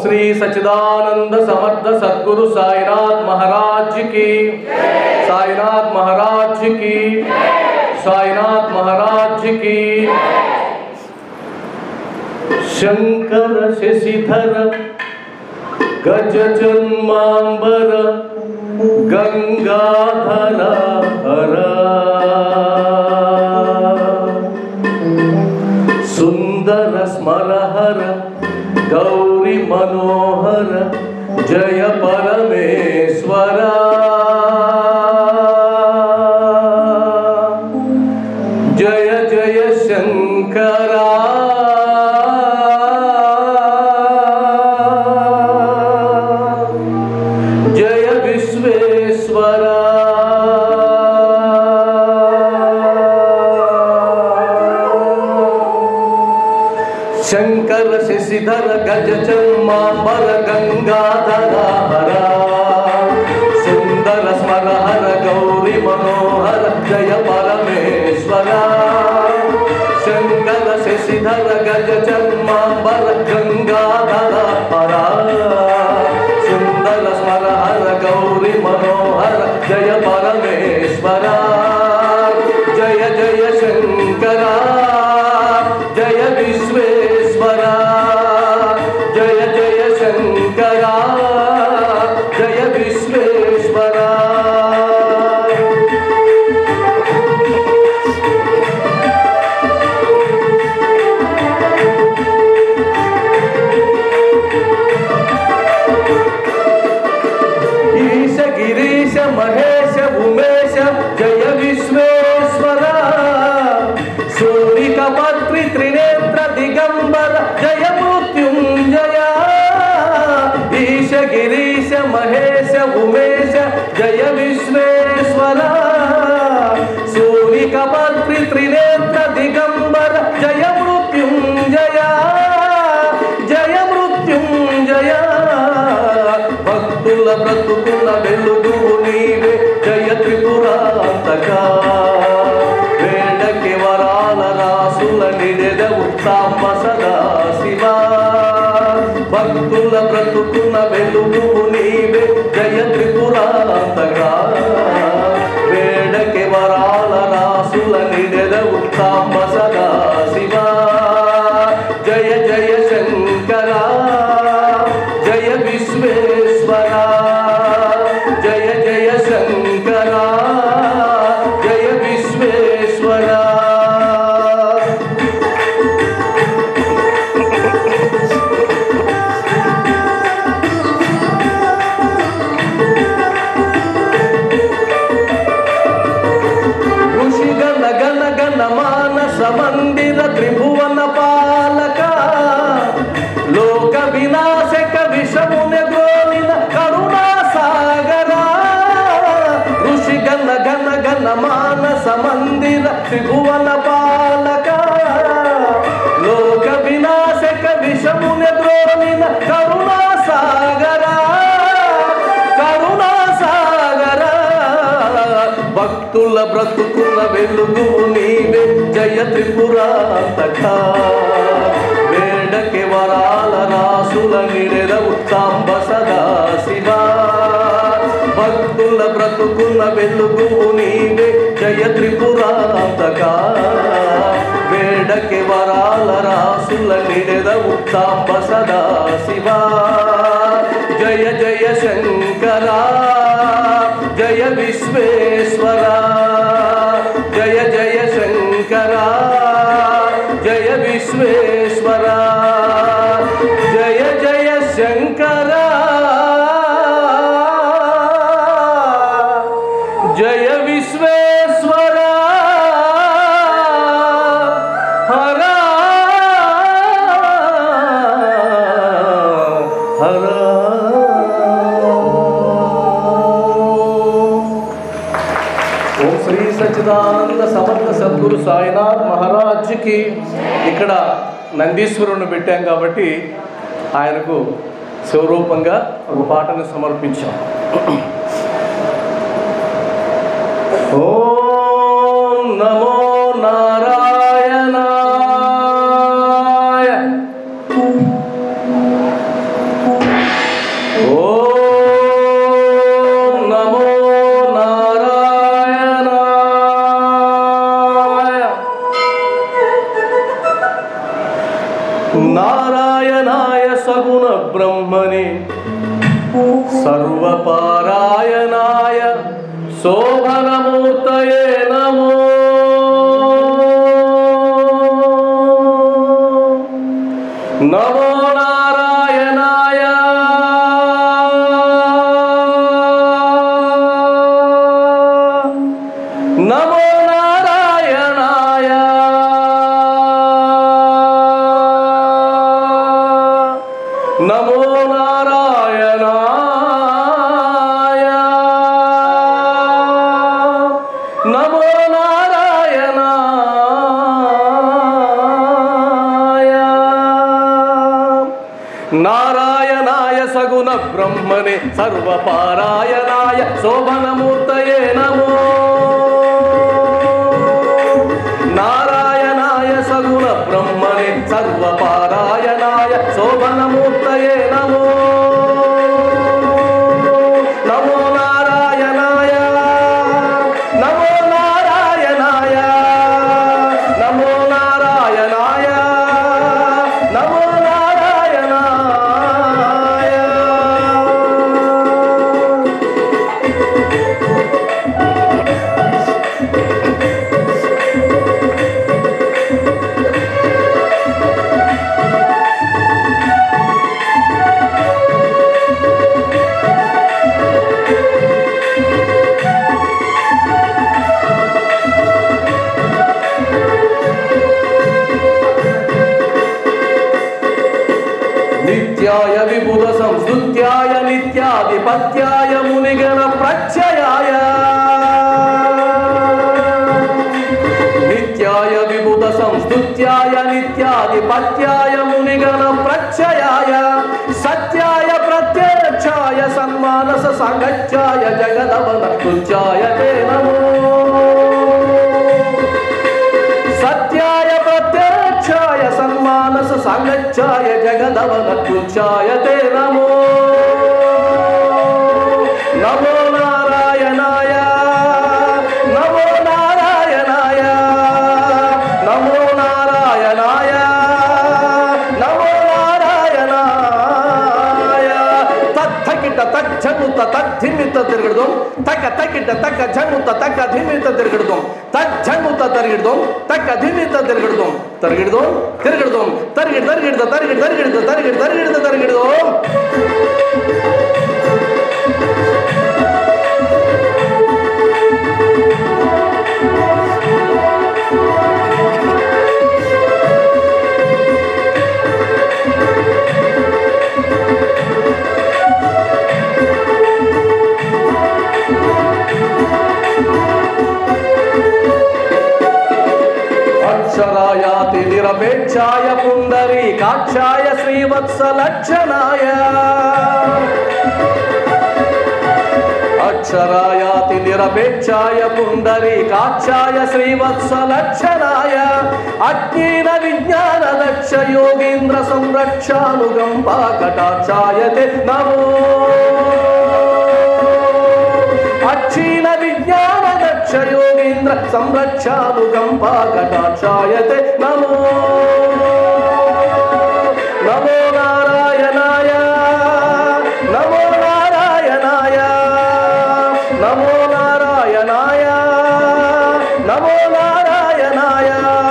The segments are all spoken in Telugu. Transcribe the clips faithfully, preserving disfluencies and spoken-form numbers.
श्री सच्चिदानंद समर्थ सद्गुरु साईनाथ महाराज की, साईनाथ महाराज की, साईनाथ महाराज की। शंकर शशिधर गज जन्मांबर गंगाधर हर, सुंदर स्मरहर गौरी मनोहर जय परमेश्वरा। जय जय शंकरा, जय विश्वेश्वरा। शंकर शशिधर गज जन्मांबर गंगाधर हरा, सुंदर स्मरहर गौरी मनोहर जय परमेश्वरा। शंकर शशिधर गज जन्मांबर गंगाधर हरा, सुंदर स्मरहर गौरी मनोहर जय परमेश्वरा। जय जय शंकरा, जय विश्वेश्वरा। जय जय शंकरा, जय विश्वेश्वरा। ईश गिरीश महेश उमेश जय विश्वेश्वरा। सूर्यिका पत्रि त्रिनेत्र दिगंबर जय मृत्युंजय। ईश गिरीश महेश उमेश जय विश्वेश्वरा। सूर्यिका पत्रि त्रिनेत्र दिगंबर जय मृत्युंजय, जय मृत्युंजय। భక్తుల బ్రతుకుల వెలుగు నీవే జయ త్రిపురాంతకా। వేడకి వరాల రాసుల నిడెదవు సాంబ సదా శివ। భక్తుల బ్రతుకుల వెలుగు నీవే జయ త్రిపురాంతకా। వేడకి వరాల రాసుల నిడెదవు సాంబ సదా శివ। జయ జయ శంకరా, జయ విశ్వేశ్వరా। జయ జయ శంకరా, జయ విశ్వేశ్వరా। ఋషి గణ గణ గణ మానస మందిర త్రిభువన పాలక। లోక వినాశక విషముని గోలిన కరుణా సాగరా। ఋషి గణ గణ గణ మానస మందిర త్రిభువన పాలక। లోక వినాశక విషముని గోలిన కరుణా సాగరా, కరుణా సాగరా। భక్తుల బ్రతుకుల వెలుగు నీవే జయ త్రిపురాంతకా। వేడకి వరాల రాసుల నిడెదవు సాంబ సదా శివ। భక్తుల బ్రతుకుల వెలుగు నీవే జయ త్రిపురాంతకా। వేడకి వరాల రాసుల నిడెదవు సాంబ సదా శివ। జయ జయ శంకరా, జయ విశ్వేశ్వరా। జయ జయ శంకరా, జయ విశ్వేశ్వరా। జయ జయ శంకరా, జయ విశ్వేశ్వరా। హర హర। ఓం శ్రీ సచ్చిదానంద సమర్థ సద్గురు సాయినాథ్ మహారాజ్ కి। ఇక్కడ నందీశ్వరుని పెట్టాం కాబట్టి ఆయనకు స్వరూపంగా ఒక పాటను సమర్పించాం। ఓం నమో నారాయణాయ। నారాయణాయ సగుణ బ్రహ్మణే సర్వపారాయణాయ శోభనమూర్తయే నమో. నమో నారాయణాయ నమో నారాయణాయ నమో నారాయణాయ నమో నారాయణాయ. నారాయణాయ సగుణ బ్రహ్మణే సర్వపారాయణాయ శోభనమూర్తయే నమో. నారాయణాయ సగుణ బ్రహ్మణే సర్వపారాయణాయ శోభనమూర్తయే నమో. నమో నారాయణాయ నమో నారాయణాయ నమో నారాయణాయ నమో నారాయణాయ. నిత్యాయ విబుధ సంస్తుత్యాయ నిత్యాధిపత్యాయ మునిగణ ప్రత్యయాయ. నిత్యాయ విబుధ సంస్తుత్యాయ నిత్యాధిపత్యాయ మునిగణ ప్రత్యయాయ సత్యాయ ప్రత్యక్షాయ సన్మానస సాంగత్యాయ జగదవన తుల్యాయ తే నమో. సత్యాయ ప్రత్యక్షాయ సన్మానస సాంగత్యాయ జగదవన తుల్యాయ తే నమో. నమో నారాయణాయ నమో నారాయణాయ నమో నారాయణాయ నమో నారాయణాయ. తత్తకిట తజ్జనుత తద్ధిమిత తిరగడం తక్క తక్కిట తక్క జనుత తక్క ధిమిత తిరగడం తజ్జనుత తిరగడం తక్క ధిమిత తిరగడం తిరగడం తిరగడం తరిగిడ తరిగిడ తరిగిడ తరిగిడ తరిగిడ తరిగిడ తరిగిడదో. అక్షరాయాతి నిరపేక్షాయ పుండరీకాక్షాయ శ్రీవత్సలక్షణాయ. అక్షరాయాతి నిరపేక్షాయ పుండరీకాక్షాయ శ్రీవత్సలక్షణాయ అజ్ఞాన విజ్ఞాన దక్ష యోగీంద్ర సంరక్షానుగంపా కటాక్షాయ తే నమో. అక్షీణ విజ్ఞాన దక్ష యోగీంద్ర సంరక్షానుగంపా కటాక్షాయ తే నమో. నమో నారాయణాయ నమో నారాయణాయ నమో నారాయణాయ నమో నారాయణాయ.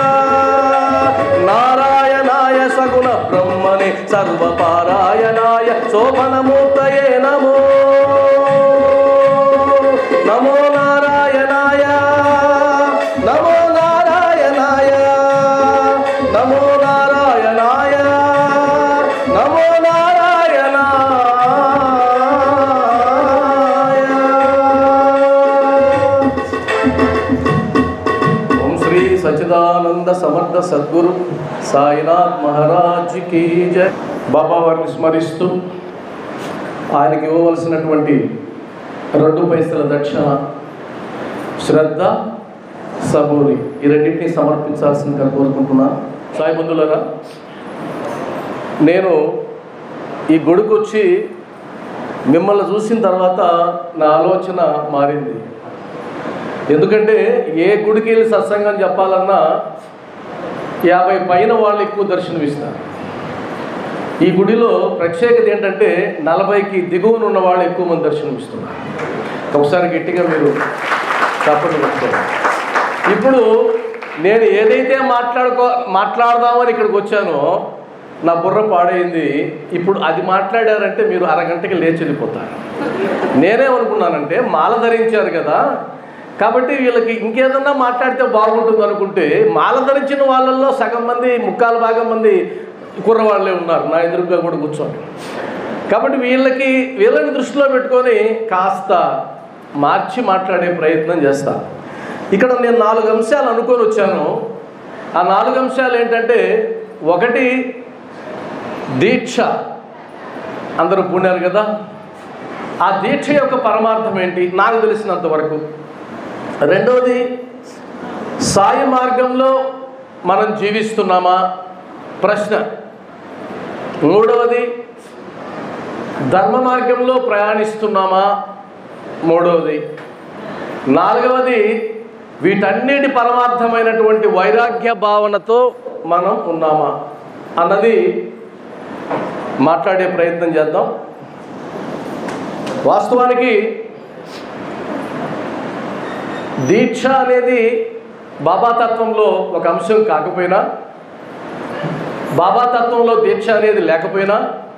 నారాయణాయ సగుణ బ్రహ్మణే సర్వపారాయణాయ శోభనమూర్తయే నమో. నమో నారాయణాయ నమో నారాయణాయ నమో నారాయణాయ నమో నారాయణాయ. ఓం శ్రీ సచ్చిదానంద సమర్థ సద్గురు సాయినాథ్ మహారాజ్ కీ జై. బాబా వారిని స్మరిస్తూ ఆయనకి ఇవ్వవలసినటువంటి రెండు పైసల దక్షిణ శ్రద్ధ సబూరి ఈ రెండింటినీ సమర్పించాల్సిందిగా కోరుకుంటున్నాను. సాయి బంధువులారా, నేను ఈ గుడికి వచ్చి మిమ్మల్ని చూసిన తర్వాత నా ఆలోచన మారింది. ఎందుకంటే ఏ గుడికి వెళ్ళి సత్సంగం చెప్పాలన్నా యాభై పైన వాళ్ళు ఎక్కువ దర్శనమిస్తారు. ఈ గుడిలో ప్రత్యేకత ఏంటంటే నలభైకి దిగువన ఉన్న వాళ్ళు ఎక్కువ మంది దర్శనమిస్తున్నారు. ఒకసారి గట్టిగా మీరు తప్పని పెట్టుకోండి. ఇప్పుడు నేను ఏదైతే మాట్లాడుకో మాట్లాడదామని ఇక్కడికి వచ్చానో నా బుర్ర పాడైంది. ఇప్పుడు అది మాట్లాడారంటే మీరు అరగంటకి లేచి వెళ్ళిపోతారు. నేనేమనుకున్నానంటే మాల ధరించారు కదా, కాబట్టి వీళ్ళకి ఇంకేదన్నా మాట్లాడితే బాగుంటుంది అనుకుంటే మాల ధరించిన వాళ్ళల్లో సగం మంది ముక్కాలు భాగం మంది కుర్రవాళ్ళే ఉన్నారు నా ఎదురుగా కూడా కూర్చొని. కాబట్టి వీళ్ళకి వీళ్ళని దృష్టిలో పెట్టుకొని కాస్త మార్చి మాట్లాడే ప్రయత్నం చేస్తా. ఇక్కడ నేను నాలుగు అంశాలు అనుకొని వచ్చాను. ఆ నాలుగు అంశాలు ఏంటంటే, ఒకటి దీక్ష, అందరూ పూనారు కదా, ఆ దీక్ష యొక్క పరమార్థం ఏంటి నాకు తెలిసినంత వరకు. రెండవది, సాయి మార్గంలో మనం జీవిస్తున్నామా ప్రశ్న. మూడవది, ధర్మ మార్గంలో ప్రయాణిస్తున్నామా మూడవది. నాలుగవది, వీటన్నిటి పరమార్థమైనటువంటి వైరాగ్య భావనతో మనం ఉన్నామా అన్నది మాట్లాడే ప్రయత్నం చేద్దాం. వాస్తవానికి దీక్ష అనేది బాబాతత్వంలో ఒక అంశం కాకపోయినా, బాబాతత్వంలో దీక్ష అనేది లేకపోయినా,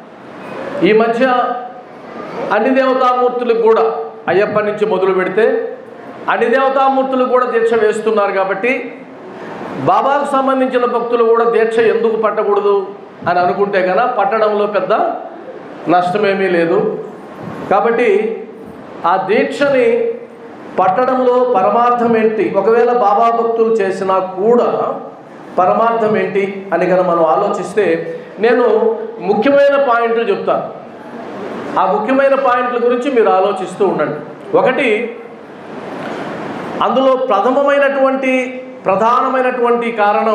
ఈ మధ్య అన్ని దేవతామూర్తులకు కూడా అయ్యప్ప నుంచి మొదలు పెడితే అన్ని దేవతామూర్తులు కూడా దీక్ష వేస్తున్నారు. కాబట్టి బాబాకు సంబంధించిన భక్తులు కూడా దీక్ష ఎందుకు పట్టకూడదు అని అనుకుంటే కనుక పట్టడంలో పెద్ద నష్టమేమీ లేదు. కాబట్టి ఆ దీక్షని పట్టడంలో పరమార్థం ఏంటి, ఒకవేళ బాబా భక్తులు చేసినా కూడా పరమార్థం ఏంటి అని కనుక మనం ఆలోచిస్తే నేను ముఖ్యమైన పాయింట్లు చెప్తాను. ఆ ముఖ్యమైన పాయింట్ల గురించి మీరు ఆలోచిస్తూ ఉండండి. ఒకటి, అందులో ప్రథమమైనటువంటి ప్రధానమైనటువంటి కారణం,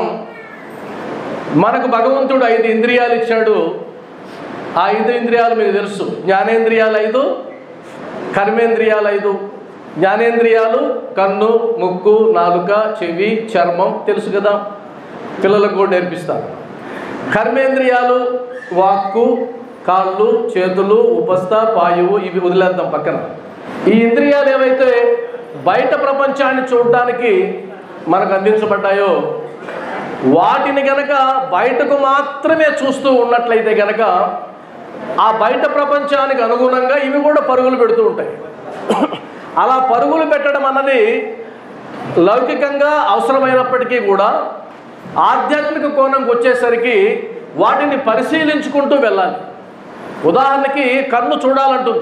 మనకు భగవంతుడు ఐదు ఇంద్రియాలు ఇచ్చాడు. ఆ ఐదు ఇంద్రియాలు మీకు తెలుసు. జ్ఞానేంద్రియాలు ఐదు, కర్మేంద్రియాలు ఐదు. జ్ఞానేంద్రియాలు కన్ను, ముక్కు, నాలుక, చెవి, చర్మం తెలుసు కదా, పిల్లలకు కూడా నేర్పిస్తారు. కర్మేంద్రియాలు వాక్కు, కాళ్ళు, చేతులు, ఉపస్థ, పాయువు, ఇవి వదిలేద్దాం పక్కన. ఈ ఇంద్రియాలు ఏవైతే బయట ప్రపంచాన్ని చూడడానికి మనకు అందించబడ్డాయో వాటిని గనక బయటకు మాత్రమే చూస్తూ ఉన్నట్లయితే గనక ఆ బయట ప్రపంచానికి అనుగుణంగా ఇవి కూడా పరుగులు పెడుతూ ఉంటాయి. అలా పరుగులు పెట్టడం అన్నది లౌకికంగా అవసరమైనప్పటికీ కూడా ఆధ్యాత్మిక కోణంకి వచ్చేసరికి వాటిని పరిశీలించుకుంటూ వెళ్ళాలి. ఉదాహరణకి కన్ను చూడాలంటుంది,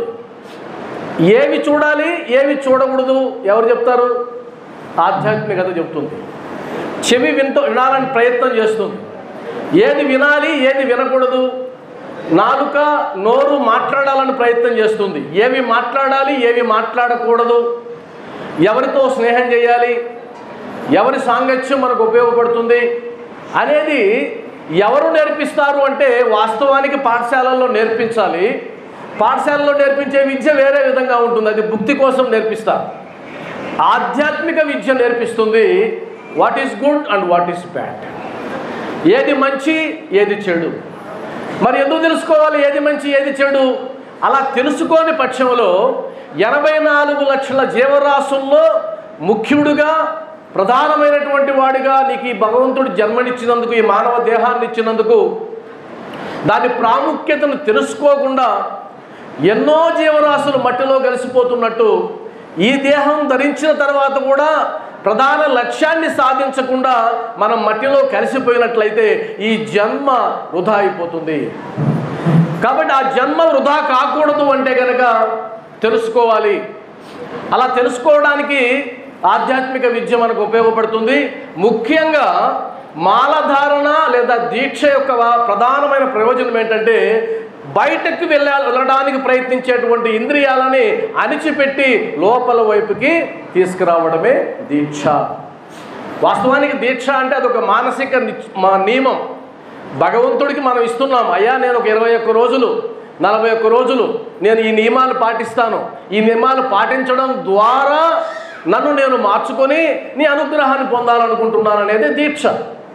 ఏవి చూడాలి ఏవి చూడకూడదు ఎవరు చెప్తారు? ఆధ్యాత్మికత చెప్తుంది. చెవి వింటూ వినాలని ప్రయత్నం చేస్తుంది, ఏది వినాలి ఏది వినకూడదు. నాలుక, నోరు మాట్లాడాలని ప్రయత్నం చేస్తుంది, ఏవి మాట్లాడాలి ఏవి మాట్లాడకూడదు. ఎవరితో స్నేహం చేయాలి, ఎవరి సాంగత్యం మనకు ఉపయోగపడుతుంది అనేది ఎవరు నేర్పిస్తారు అంటే వాస్తవానికి పాఠశాలల్లో నేర్పించాలి. పాఠశాలలో నేర్పించే విద్య వేరే విధంగా ఉంటుంది, అది భుక్తి కోసం నేర్పిస్తారు. ఆధ్యాత్మిక విద్య నేర్పిస్తుంది what is good and what is bad, ఏది మంచి ఏది చెడు. మరి ఎందుకు తెలుసుకోవాలి ఏది మంచి ఏది చెడు? అలా తెలుసుకోని పక్షంలో ఎనభై నాలుగు లక్షల జీవరాశుల్లో ముఖ్యుడుగా ప్రధానమైనటువంటి వాడిగా నీకు ఈ భగవంతుడు జన్మనిచ్చినందుకు, ఈ మానవ దేహాన్ని ఇచ్చినందుకు, దాని ప్రాముఖ్యతను తెలుసుకోకుండా ఎన్నో జీవరాశులు మట్టిలో కలిసిపోతున్నట్టు ఈ దేహం ధరించిన తర్వాత కూడా ప్రధాన లక్ష్యాన్ని సాధించకుండా మనం మట్టిలో కలిసిపోయినట్లయితే ఈ జన్మ వృధా అయిపోతుంది. కాబట్టి ఆ జన్మ వృధా కాకూడదు అంటే కనుక తెలుసుకోవాలి. అలా తెలుసుకోవడానికి ఆధ్యాత్మిక విద్య మనకు ఉపయోగపడుతుంది. ముఖ్యంగా మాలధారణ లేదా దీక్ష యొక్క ప్రధానమైన ప్రయోజనం ఏంటంటే బయటకు వెళ్ళ వెళ్ళడానికి ప్రయత్నించేటువంటి ఇంద్రియాలని అణిచిపెట్టి లోపల వైపుకి తీసుకురావడమే దీక్ష. వాస్తవానికి దీక్ష అంటే అదొక మానసిక నియమం. భగవంతుడికి మనం ఇస్తున్నాం, అయ్యా నేను ఒక ఇరవై ఒక్క రోజులు నలభై ఒక్క రోజులు నేను ఈ నియమాలు పాటిస్తాను, ఈ నియమాలు పాటించడం ద్వారా నన్ను నేను మార్చుకొని నీ అనుగ్రహాన్ని పొందాలనుకుంటున్నాను అనేది దీక్ష.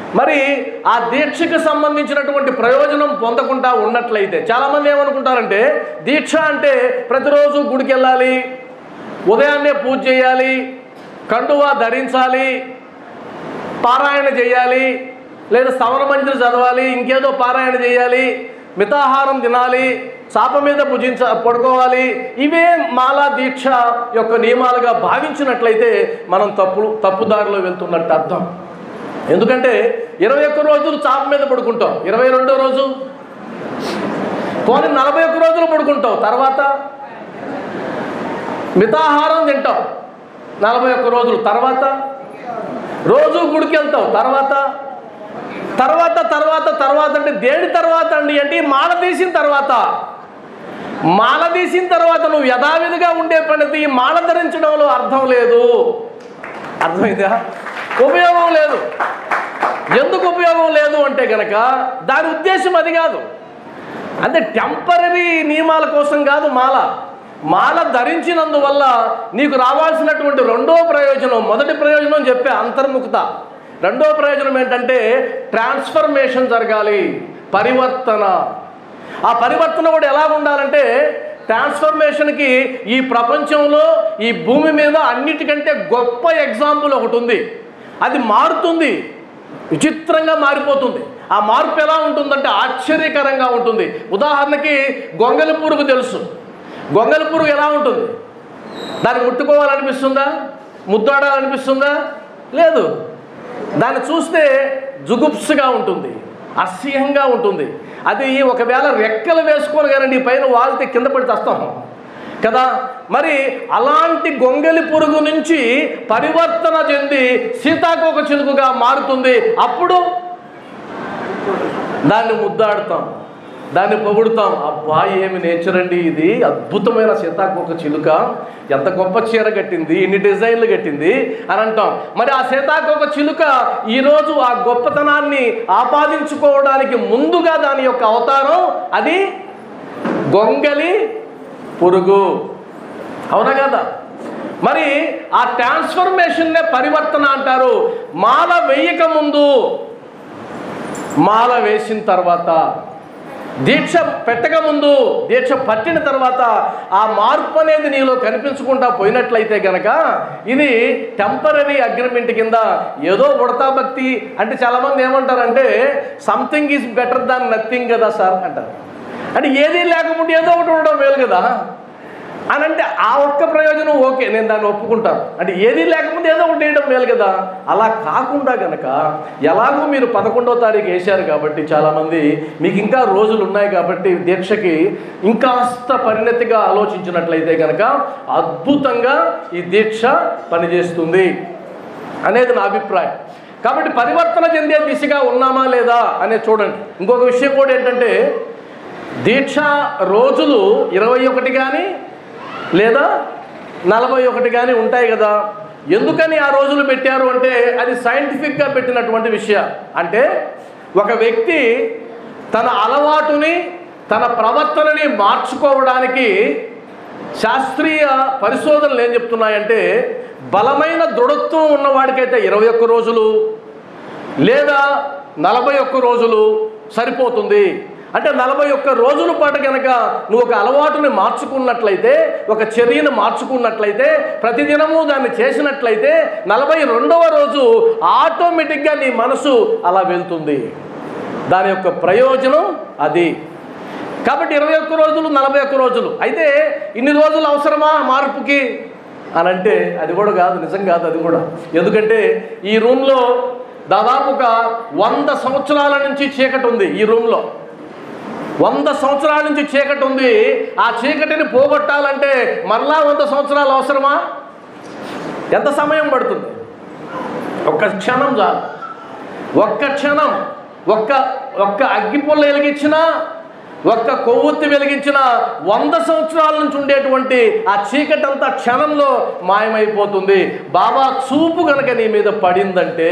మరి ఆ దీక్షకు సంబంధించినటువంటి ప్రయోజనం పొందకుండా ఉన్నట్లయితే చాలామంది ఏమనుకుంటారంటే దీక్ష అంటే ప్రతిరోజు గుడికి వెళ్ళాలి, ఉదయాన్నే పూజ చేయాలి, కండువా ధరించాలి, పారాయణ చేయాలి, లేదా స్తవన మంజరి చదవాలి, ఇంకేదో పారాయణ చేయాలి, మితాహారం తినాలి, చాప మీద భుజించ పడుకోవాలి, ఇవే మాలా దీక్ష యొక్క నియమాలుగా భావించినట్లయితే మనం తప్పు తప్పుదారిలో వెళ్తున్నట్టు అర్థం. ఎందుకంటే ఇరవై ఒక్క రోజులు చాప మీద పడుకుంటాం, ఇరవై రెండో రోజు పోనీ నలభై ఒక్క రోజులు పడుకుంటాం, తర్వాత మితాహారం తింటాం నలభై ఒక్క రోజులు, తర్వాత రోజు గుడికి వెళ్తాం, తర్వాత తర్వాత తర్వాత తర్వాత అంటే దేని తర్వాత అండి అంటే మాల తీసిన తర్వాత. మాల తీసిన తర్వాత నువ్వు యథావిధిగా ఉండే పనిది మాల ధరించడంలో అర్థం లేదు. అర్థమైందా? ఉపయోగం లేదు. ఎందుకు ఉపయోగం లేదు అంటే కనుక దాని ఉద్దేశం అది కాదు. అంటే టెంపరీ నియమాల కోసం కాదు మాల. మాల ధరించినందువల్ల నీకు రావాల్సినటువంటి రెండో ప్రయోజనం, మొదటి ప్రయోజనం చెప్పే అంతర్ముఖత, రెండో ప్రయోజనం ఏంటంటే ట్రాన్స్ఫర్మేషన్ జరగాలి, పరివర్తన. ఆ పరివర్తన కూడా ఎలా ఉండాలంటే ట్రాన్స్ఫర్మేషన్కి ఈ ప్రపంచంలో ఈ భూమి మీద అన్నిటికంటే గొప్ప ఎగ్జాంపుల్ ఒకటి ఉంది. అది మారుతుంది, విచిత్రంగా మారిపోతుంది. ఆ మార్పు ఎలా ఉంటుందంటే ఆశ్చర్యకరంగా ఉంటుంది. ఉదాహరణకి గొంగలి పురుగు తెలుసు. గొంగలి పురుగు ఎలా ఉంటుంది? దాన్ని ముట్టుకోవాలనిపిస్తుందా? ముద్దాడాలనిపిస్తుందా? లేదు. దాన్ని చూస్తే జుగుప్సుగా ఉంటుంది, అసహ్యంగా ఉంటుంది. అది ఒకవేళ రెక్కలు వేసుకొని కానీ నీ పైన వాళ్తే కింద పడి చస్తాం కదా. మరి అలాంటి గొంగలి పురుగు నుంచి పరివర్తన చెంది సీతాకోక చిలుకగా మారుతుంది. అప్పుడు దాన్ని ముద్దాడుతాం, దాన్ని పొగుడుతాం. అబ్బా ఏమి నేచర్ అండి ఇది, అద్భుతమైన సీతాకోక చిలుక, ఎంత గొప్ప చీర కట్టింది, ఇన్ని డిజైన్లు కట్టింది అని అంటాం. మరి ఆ సీతాకోక చిలుక ఈరోజు ఆ గొప్పతనాన్ని ఆపాదించుకోవడానికి ముందుగా దాని యొక్క అవతారం అది గొంగలి పురుగు. అవునా కదా? మరి ఆ ట్రాన్స్ఫర్మేషన్నే పరివర్తన అంటారు. మాల వేయక ముందు, మాల వేసిన తర్వాత, దీక్ష పెట్టక ముందు, దీక్ష పట్టిన తర్వాత ఆ మార్పు అనేది నీలో కనిపించకుండా పోయినట్లయితే కనుక ఇది టెంపరీ అగ్రిమెంట్ కింద. ఏదో ఉడతా భక్తి అంటే చాలామంది ఏమంటారంటే something is better than nothing కదా సార్ అంటారు. అంటే ఏదీ లేకపోతే ఏదో ఒకటి ఉండడం మేలు కదా అని అంటే ఆ ఒక్క ప్రయోజనం ఓకే, నేను దాన్ని ఒప్పుకుంటాను. అంటే ఏదీ లేకపోతే ఏదో ఒకటి వేయడం మేలు కదా. అలా కాకుండా కనుక ఎలాగో మీరు పదకొండవ తారీఖు వేశారు కాబట్టి చాలామంది మీకు ఇంకా రోజులు ఉన్నాయి కాబట్టి దీక్షకి ఇంకాస్త పరిణతిగా ఆలోచించినట్లయితే కనుక అద్భుతంగా ఈ దీక్ష పనిచేస్తుంది అనేది నా అభిప్రాయం. కాబట్టి పరివర్తన చెందే దిశగా ఉన్నామా లేదా అనేది చూడండి. ఇంకొక విషయం కూడా ఏంటంటే దీక్ష రోజులు ఇరవై ఒకటి కానీ లేదా నలభై ఒకటి కానీ ఉంటాయి కదా. ఎందుకని ఆ రోజులు పెట్టారు అంటే అది సైంటిఫిక్గా పెట్టినటువంటి విషయం. అంటే ఒక వ్యక్తి తన అలవాటుని తన ప్రవర్తనని మార్చుకోవడానికి శాస్త్రీయ పరిశోధనలు ఏం చెప్తున్నాయంటే బలమైన దృఢత్వం ఉన్నవాడికైతే ఇరవై ఒక్క రోజులు లేదా నలభై ఒక్క రోజులు సరిపోతుంది. అంటే నలభై ఒక్క రోజుల పాటు కనుక నువ్వు ఒక అలవాటుని మార్చుకున్నట్లయితే, ఒక చర్యను మార్చుకున్నట్లయితే, ప్రతిదినము దాన్ని చేసినట్లయితే నలభై రెండవ రోజు ఆటోమేటిక్గా నీ మనసు అలా వెళ్తుంది. దాని యొక్క ప్రయోజనం అది. కాబట్టి ఇరవై ఒక్క రోజులు నలభై ఒక్క రోజులు అయితే ఇన్ని రోజులు అవసరమా మార్పుకి అని అంటే అది కూడా కాదు, నిజం కాదు అది కూడా. ఎందుకంటే ఈ రూమ్లో దాదాపుగా వంద సంవత్సరాల నుంచి చీకటి ఉంది. ఈ రూమ్లో వంద సంవత్సరాల నుంచి చీకటి ఉంది. ఆ చీకటిని పోగొట్టాలంటే మరలా వంద సంవత్సరాలు అవసరమా? ఎంత సమయం పడుతుంది? ఒక్క క్షణం చాలు. ఒక్క క్షణం, ఒక్క ఒక్క అగ్గిపుల్ల వెలిగించినా, ఒక్క కొవ్వొత్తి వెలిగించిన వంద సంవత్సరాల నుంచి ఉండేటువంటి ఆ చీకటి అంతా క్షణంలో మాయమైపోతుంది. బాబా చూపు కనుక నీ మీద పడిందంటే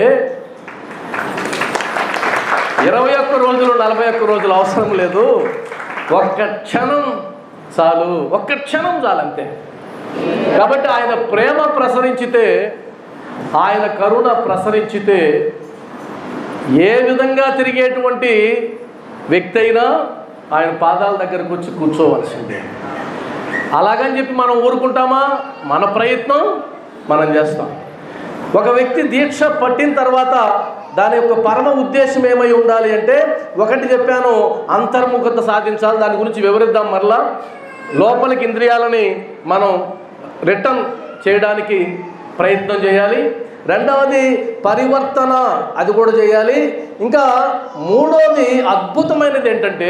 ఇరవై ఒక్క రోజులు నలభై ఒక్క రోజులు అవసరం లేదు. ఒక్క క్షణం చాలు, ఒక్క క్షణం చాలు అంతే. కాబట్టి ఆయన ప్రేమ ప్రసరించితే, ఆయన కరుణ ప్రసరించితే ఏ విధంగా తిరిగేటువంటి వ్యక్తి అయినా ఆయన పాదాల దగ్గరకు వచ్చి కూర్చోవలసిందే. అలాగని చెప్పి మనం ఊరుకుంటామా? మన ప్రయత్నం మనం చేస్తాం. ఒక వ్యక్తి దీక్ష పట్టిన తర్వాత దాని యొక్క పరమ ఉద్దేశం ఏమై ఉండాలి అంటే, ఒకటి చెప్పాను, అంతర్ముఖత సాధించాలి. దాని గురించి వివరిద్దాం మరలా. లోపలికి ఇంద్రియాలని మనం రిటర్న్ చేయడానికి ప్రయత్నం చేయాలి. రెండవది పరివర్తన, అది కూడా చేయాలి. ఇంకా మూడవది అద్భుతమైనది ఏంటంటే,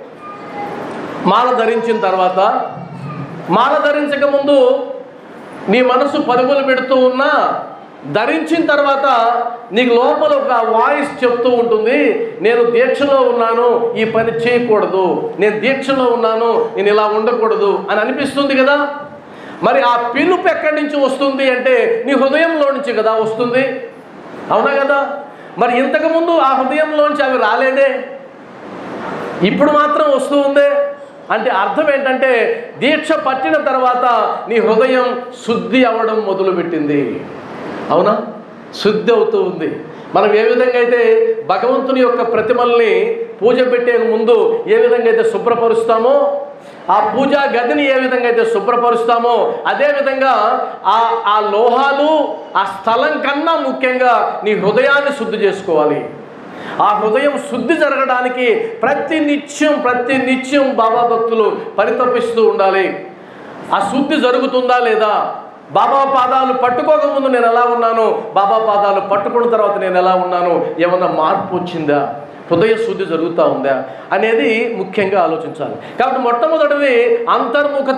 మాల ధరించిన తర్వాత, మాల ధరించక ముందు నీ మనసు పరుగులు పెడుతూ ఉన్నా, ధరించిన తర్వాత నీకు లోపల ఒక వాయిస్ చెప్తూ ఉంటుంది, నేను దీక్షలో ఉన్నాను, ఈ పని చేయకూడదు, నేను దీక్షలో ఉన్నాను, నేను ఇలా ఉండకూడదు అని అనిపిస్తుంది కదా. మరి ఆ పిలుపు ఎక్కడి నుంచి వస్తుంది అంటే నీ హృదయంలో నుంచి కదా వస్తుంది, అవునా కదా? మరి ఇంతకుముందు ఆ హృదయంలోంచి అవి రాలేదే, ఇప్పుడు మాత్రం వస్తూ ఉందే. అంటే అర్థం ఏంటంటే, దీక్ష పట్టిన తర్వాత నీ హృదయం శుద్ధి అవ్వడం మొదలుపెట్టింది, అవునా? శుద్ధి అవుతూ ఉంది. మనం ఏ విధంగా అయితే భగవంతుని యొక్క ప్రతిమల్ని పూజ పెట్టే ముందు ఏ విధంగా అయితే శుభ్రపరుస్తామో, ఆ పూజా గదిని ఏ విధంగా అయితే శుభ్రపరుస్తామో, అదేవిధంగా ఆ ఆ లోహాలు ఆ స్థలం కన్నా ముఖ్యంగా నీ హృదయాన్ని శుద్ధి చేసుకోవాలి. ఆ హృదయం శుద్ధి జరగడానికి ప్రతి నిత్యం ప్రతి నిత్యం బాబా భక్తులు పరితపిస్తూ ఉండాలి. ఆ శుద్ధి జరుగుతుందా లేదా? బాబా పాదాలు పట్టుకోకముందు నేను ఎలా ఉన్నాను, బాబా పాదాలు పట్టుకున్న తర్వాత నేను ఎలా ఉన్నాను, ఏమన్నా మార్పు వచ్చిందా, హృదయ శుద్ధి జరుగుతూ ఉందా అనేది ముఖ్యంగా ఆలోచించాలి. కాబట్టి మొట్టమొదటిది అంతర్ముఖత,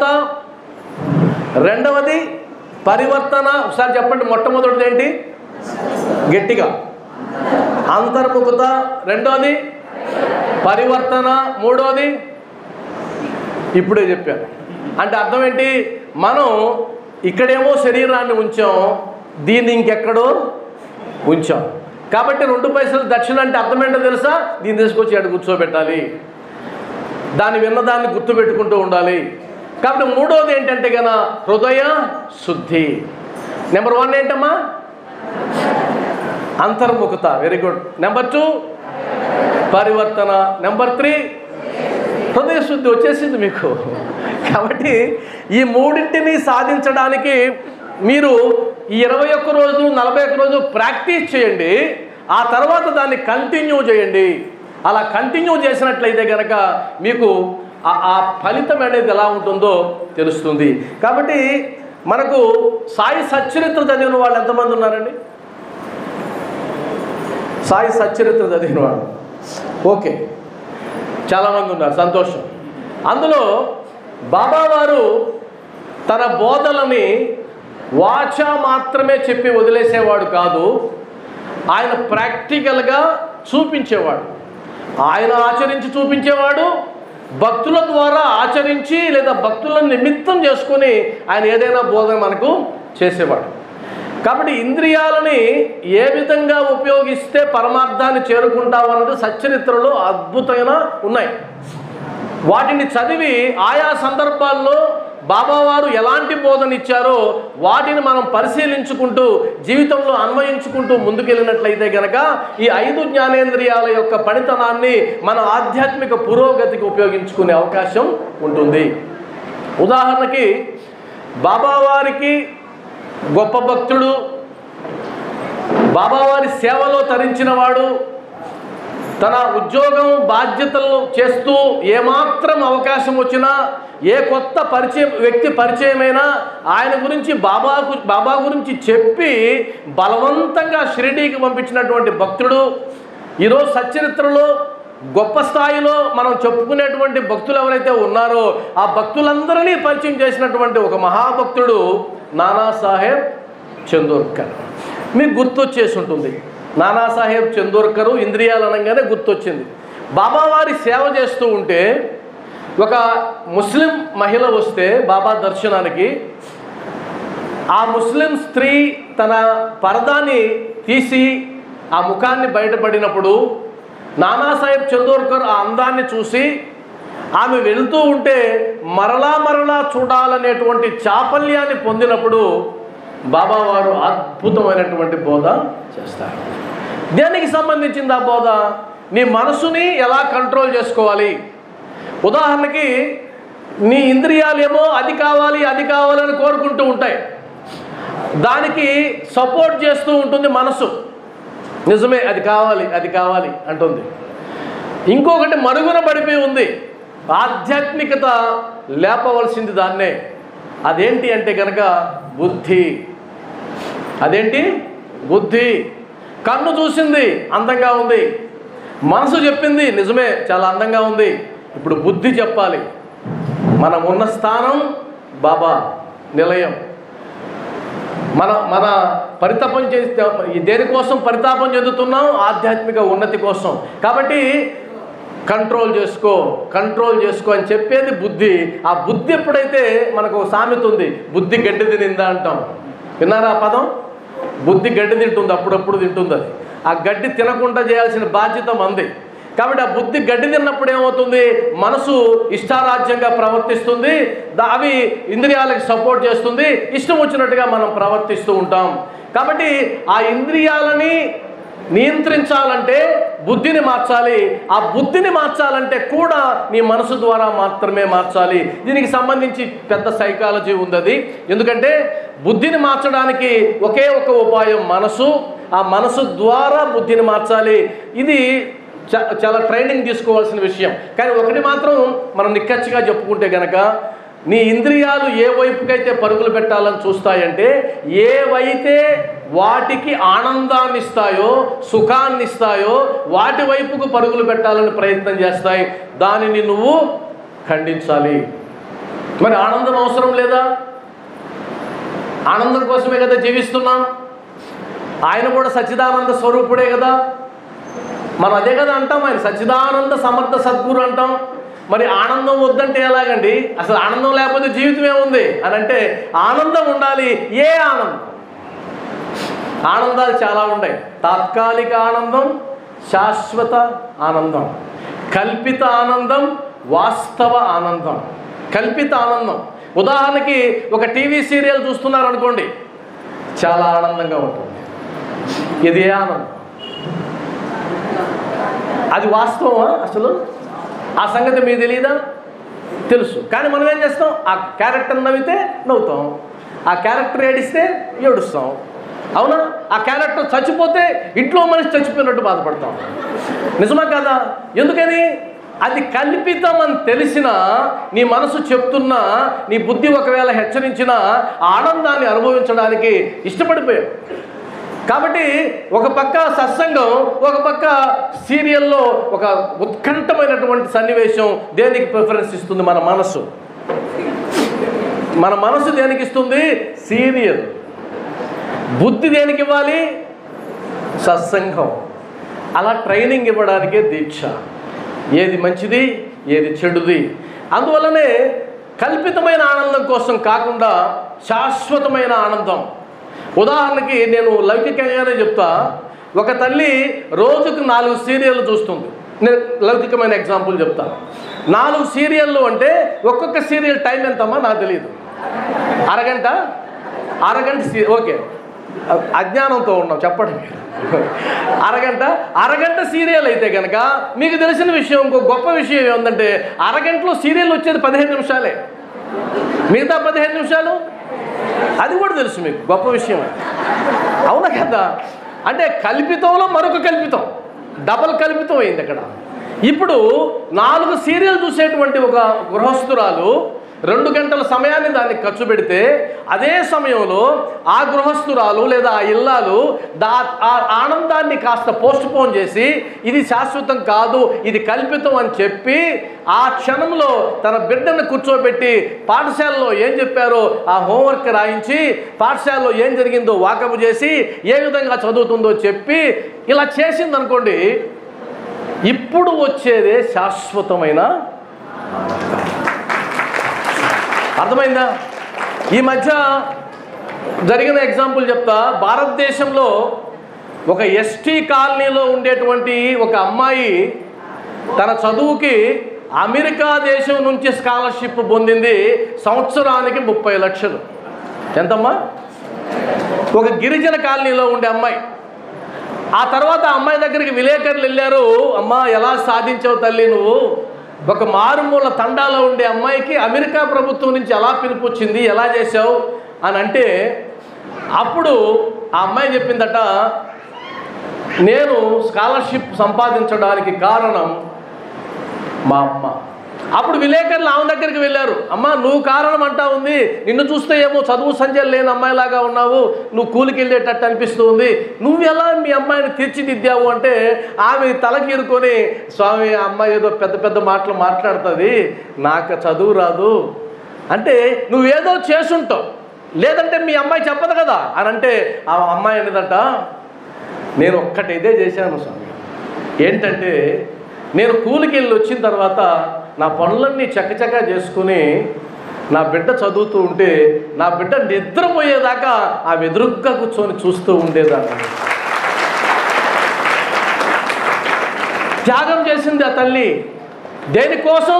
రెండవది పరివర్తన. ఒకసారి చెప్పండి, మొట్టమొదటిది ఏంటి? గట్టిగా అంతర్ముఖత, రెండోది పరివర్తన, మూడోది ఇప్పుడే చెప్పాను. అంటే అర్థం ఏంటి? మనం ఇక్కడేమో శరీరాన్ని ఉంచాం, దీన్ని ఇంకెక్కడో ఉంచాం. కాబట్టి రెండు పైసలు దక్షిణ అంటే అర్థం ఏంటో తెలుసా? దీన్ని తీసుకొచ్చి అక్కడ కూర్చోబెట్టాలి, దాన్ని విన్నదాన్ని గుర్తుపెట్టుకుంటూ ఉండాలి. కాబట్టి మూడోది ఏంటంటే కనుక హృదయ శుద్ధి. నెంబర్ వన్ ఏంటమ్మా? అంతర్ముఖత, వెరీ గుడ్. నెంబర్ టూ పరివర్తన, నెంబర్ త్రీ హృదయ శుద్ధి. వచ్చేసింది మీకు. కాబట్టి ఈ మూడింటిని సాధించడానికి మీరు ఈ ఇరవై ఒక్క రోజు నలభై ఒక్క రోజు ప్రాక్టీస్ చేయండి. ఆ తర్వాత దాన్ని కంటిన్యూ చేయండి. అలా కంటిన్యూ చేసినట్లయితే కనుక మీకు ఆ ఫలితం అనేది ఎలా ఉంటుందో తెలుస్తుంది. కాబట్టి మనకు సాయి సచ్చరిత్ర చదివిన వాళ్ళు ఎంతమంది ఉన్నారండి? సాయి సచ్చరిత్ర చదివిన వాళ్ళు ఓకే, చాలామంది ఉన్నారు, సంతోషం. అందులో బాబావారు తన బోధలని వాచ మాత్రమే చెప్పి వదిలేసేవాడు కాదు, ఆయన ప్రాక్టికల్గా చూపించేవాడు. ఆయన ఆచరించి చూపించేవాడు, భక్తుల ద్వారా ఆచరించి లేదా భక్తులను నిమిత్తం చేసుకొని ఆయన ఏదైనా బోధన మనకు చేసేవాడు. కాబట్టి ఇంద్రియాలని ఏ విధంగా ఉపయోగిస్తే పరమార్థాన్ని చేరుకుంటాం అన్నది సచ్చరిత్రలో అద్భుతమైన ఉన్నాయి. వాటిని చదివి ఆయా సందర్భాల్లో బాబావారు ఎలాంటి బోధన ఇచ్చారో వాటిని మనం పరిశీలించుకుంటూ జీవితంలో అన్వయించుకుంటూ ముందుకెళ్ళినట్లయితే కనుక ఈ ఐదు జ్ఞానేంద్రియాల యొక్క పనితనాన్ని మన ఆధ్యాత్మిక పురోగతికి ఉపయోగించుకునే అవకాశం ఉంటుంది. ఉదాహరణకి బాబావారికి గొప్ప భక్తుడు, బాబావారి సేవలో తరించినవాడు, తన ఉద్యోగం బాధ్యతలు చేస్తూ ఏమాత్రం అవకాశం వచ్చినా, ఏ కొత్త పరిచయం వ్యక్తి పరిచయమైనా ఆయన గురించి బాబాకు బాబా గురించి చెప్పి బలవంతంగా షిరిడీకి పంపించినటువంటి భక్తుడు. ఈరోజు సచ్చరిత్రలో గొప్ప స్థాయిలో మనం చెప్పుకునేటువంటి భక్తులు ఎవరైతే ఉన్నారో ఆ భక్తులందరినీ పరిచయం చేసినటువంటి ఒక మహాభక్తుడు నానాసాహెబ్ చందోర్కర్. మీకు గుర్తొచ్చేసి ఉంటుంది. నానాసాహెబ్ చందోర్కరు ఇంద్రియాలు అనగానే గుర్తొచ్చింది. బాబావారి సేవ చేస్తూ ఉంటే ఒక ముస్లిం మహిళ వస్తే బాబా దర్శనానికి, ఆ ముస్లిం స్త్రీ తన పరదాన్ని తీసి ఆ ముఖాన్ని బయటపడినప్పుడు నానాసాహెబ్ చందోర్కర్ ఆ అందాన్ని చూసి ఆమె వెళుతూ ఉంటే మరలా మరలా చూడాలనేటువంటి చాపల్యాన్ని పొందినప్పుడు బాబావారు అద్భుతమైనటువంటి బోధ చేస్తారు. దేనికి సంబంధించింది ఆ బోధ? నీ మనసుని ఎలా కంట్రోల్ చేసుకోవాలి. ఉదాహరణకి నీ ఇంద్రియాలేమో అది కావాలి అది కావాలని కోరుకుంటూ ఉంటాయి, దానికి సపోర్ట్ చేస్తూ ఉంటుంది మనసు. నిజమే, అది కావాలి అది కావాలి అంటుంది. ఇంకొకటి మరుగున పడిపోయి ఉంది, ఆధ్యాత్మికత లేపవలసింది దాన్నే. అదేంటి అంటే కనుక బుద్ధి. అదేంటి? బుద్ధి. కన్ను చూసింది అందంగా ఉంది, మనసు చెప్పింది నిజమే చాలా అందంగా ఉంది. ఇప్పుడు బుద్ధి చెప్పాలి. మనం ఉన్న స్థానం బాబా నిలయం. మన మన పరితాపం చేస్తే దేనికోసం పరితాపం చెందుతున్నాం? ఆధ్యాత్మిక ఉన్నతి కోసం. కాబట్టి కంట్రోల్ చేసుకో కంట్రోల్ చేసుకో అని చెప్పేది బుద్ధి. ఆ బుద్ధి ఎప్పుడైతే మనకు సామెత ఉంది, బుద్ధి గడ్డి తినిందా అంటాం. విన్నారా ఆ పదం? బుద్ధి గడ్డి తింటుంది, అప్పుడప్పుడు తింటుంది. అది ఆ గడ్డి తినకుండా చేయాల్సిన బాధ్యత మంది. కాబట్టి ఆ బుద్ధి గడ్డి తిన్నప్పుడు ఏమవుతుంది? మనసు ఇష్టారాజ్యంగా ప్రవర్తిస్తుంది, అవి ఇంద్రియాలకు సపోర్ట్ చేస్తుంది, ఇష్టం వచ్చినట్టుగా మనం ప్రవర్తిస్తూ ఉంటాం. కాబట్టి ఆ ఇంద్రియాలని నియంత్రించాలంటే బుద్ధిని మార్చాలి. ఆ బుద్ధిని మార్చాలంటే కూడా నీ మనసు ద్వారా మాత్రమే మార్చాలి. దీనికి సంబంధించి పెద్ద సైకాలజీ ఉంది అది. ఎందుకంటే బుద్ధిని మార్చడానికి ఒకే ఒక ఉపాయం మనసు. ఆ మనసు ద్వారా బుద్ధిని మార్చాలి. ఇది చాలా ట్రైనింగ్ తీసుకోవాల్సిన విషయం. కానీ ఒకటి మాత్రం మనం నిక్కచ్చిగా చెప్పుకుంటే కనుక, నీ ఇంద్రియాలు ఏ వైపుకైతే పరుగులు పెట్టాలని చూస్తాయంటే, ఏవైతే వాటికి ఆనందాన్ని ఇస్తాయో సుఖాన్ని ఇస్తాయో వాటి వైపుకు పరుగులు పెట్టాలని ప్రయత్నం చేస్తాయి. దానిని నువ్వు ఖండించాలి. మరి ఆనందం అవసరం లేదా? ఆనందం కోసమే కదా జీవిస్తున్నాం. ఆయన కూడా సచ్చిదానంద స్వరూపుడే కదా. మనం అదే కదా అంటాం, ఆయన సచ్చిదానంద సమర్థ సద్గురు అంటాం. మరి ఆనందం వద్దంటే ఎలాగండి? అసలు ఆనందం లేకపోతే జీవితం ఏముంది అని అంటే, ఆనందం ఉండాలి. ఏ ఆనందం? ఆనందాలు చాలా ఉన్నాయి. తాత్కాలిక ఆనందం, శాశ్వత ఆనందం, కల్పిత ఆనందం, వాస్తవ ఆనందం. కల్పిత ఆనందం ఉదాహరణకి ఒక టీవీ సీరియల్ చూస్తున్నారు అనుకోండి, చాలా ఆనందంగా ఉంటుంది. ఇది ఏ ఆనందం? అది వాస్తవమా? అసలు ఆ సంగతి మీకు తెలియదా? తెలుసు. కానీ మనం ఏం చేస్తాం? ఆ క్యారెక్టర్ నవ్వితే నవ్వుతాం, ఆ క్యారెక్టర్ ఏడిస్తే ఏడుస్తాం. అవునా? ఆ క్యారెక్టర్ చచ్చిపోతే ఇంట్లో మనిషి చచ్చిపోయినట్టు బాధపడతాం. నిజమా కదా? ఎందుకని? అది కల్పితం అని తెలిసినా, నీ మనసు చెప్తున్నా, నీ బుద్ధి ఒకవేళ హెచ్చరించినా ఆనందాన్ని అనుభవించడానికి ఇష్టపడిపోయావు. కాబట్టి ఒక పక్క సత్సంగం, ఒక పక్క సీరియల్లో ఒక ఉత్కంఠమైనటువంటి సన్నివేశం. దేనికి ప్రిఫరెన్స్ ఇస్తుంది మన మనసు? మన మనసు దేనికి ఇస్తుంది? సీరియల్. బుద్ధి దేనికి ఇవ్వాలి? సత్సంగం. అలా ట్రైనింగ్ ఇవ్వడానికే దీక్ష. ఏది మంచిది, ఏది చెడుది. అందువల్లనే కల్పితమైన ఆనందం కోసం కాకుండా శాశ్వతమైన ఆనందం. ఉదాహరణకి నేను లౌకికంగానే చెప్తా. ఒక తల్లి రోజుకు నాలుగు సీరియళ్ళు చూస్తుంది. నేను లౌకికమైన ఎగ్జాంపుల్ చెప్తాను. నాలుగు సీరియళ్ళు అంటే ఒక్కొక్క సీరియల్ టైం ఎంతమ్మా నాకు తెలియదు. అరగంట అరగంట సీ ఓకే అజ్ఞానంతో ఉన్నాం చెప్పండి. అరగంట అరగంట సీరియల్ అయితే కనుక మీకు తెలిసిన విషయం, ఇంకో గొప్ప విషయం ఏముందంటే, అరగంటలో సీరియల్ వచ్చేది పదిహేను నిమిషాలే. మిగతా పదిహేను నిమిషాలు అది కూడా తెలుసు మీకు. గొప్ప విషయం అవునా కదా? అంటే కల్పితంలో మరొక కల్పితం, డబల్ కల్పితం అయింది అక్కడ. ఇప్పుడు నాలుగు సీరియల్ చూసేటువంటి ఒక గృహస్థురాలు రెండు గంటల సమయాన్ని దానికి ఖర్చు పెడితే, అదే సమయంలో ఆ గృహస్థురాలు లేదా ఆ ఇల్లాలు దా ఆ ఆనందాన్ని కాస్త పోస్ట్ పోన్ చేసి, ఇది శాశ్వతం కాదు, ఇది కల్పితం అని చెప్పి ఆ క్షణంలో తన బిడ్డను కూర్చోబెట్టి పాఠశాలలో ఏం చెప్పారో ఆ హోంవర్క్ రాయించి, పాఠశాలలో ఏం జరిగిందో వాకపు చేసి, ఏ విధంగా చదువుతుందో చెప్పి ఇలా చేసిందనుకోండి, ఇప్పుడు వచ్చేదే శాశ్వతమైన ఆనందం. అర్థమైందా? ఈ మధ్య జరిగిన ఎగ్జాంపుల్ చెప్తా. భారతదేశంలో ఒక ఎస్టీ కాలనీలో ఉండేటువంటి ఒక అమ్మాయి తన చదువుకి అమెరికా దేశం నుంచి స్కాలర్షిప్ పొందింది. సంవత్సరానికి ముప్పై లక్షలు. ఎంతమ్మా? ఒక గిరిజన కాలనీలో ఉండే అమ్మాయి ఆ తర్వాత ఆ అమ్మాయి దగ్గరికి విలేకరులు వెళ్ళారు. అమ్మా, ఎలా సాధించావు తల్లి నువ్వు? ఒక మారుమూల తండాలో ఉండే అమ్మాయికి అమెరికా ప్రభుత్వం నుంచి ఎలా పిలుపొచ్చింది, ఎలా చేశావు అని అంటే, అప్పుడు ఆ అమ్మాయి చెప్పిందట, నేను స్కాలర్షిప్ సంపాదించడానికి కారణం మా అమ్మ. అప్పుడు విలేకరులు ఆమె దగ్గరికి వెళ్ళారు. అమ్మ, నువ్వు కారణం అంటా ఉంది, నిన్ను చూస్తే ఏమో చదువు సంజయ్ లేని అమ్మాయిలాగా ఉన్నావు, నువ్వు కూలికి వెళ్ళేటట్టు అనిపిస్తూ ఉంది, నువ్వు ఎలా మీ అమ్మాయిని తీర్చిదిద్దావు అంటే ఆమె తలకీరుకొని, స్వామి, ఆ అమ్మాయి ఏదో పెద్ద పెద్ద మాటలు మాట్లాడుతుంది, నాకు చదువు రాదు అంటే, నువ్వేదో చేసుంటావు, లేదంటే మీ అమ్మాయి చెప్పదు కదా అని అంటే, ఆ అమ్మాయి అనేదంట, నేను ఒక్కటి ఇదే చేశాను స్వామి. ఏంటంటే, నేను కూలికి వెళ్ళి వచ్చిన తర్వాత నా పనులన్నీ చక్కచక్క చేసుకుని నా బిడ్డ చదువుతూ ఉంటే నా బిడ్డ నిద్రపోయేదాకా ఆ ఎదురుగ్గా కూర్చొని చూస్తూ ఉండేదాన్ని. త్యాగం చేసింది ఆ తల్లి. దేనికోసం?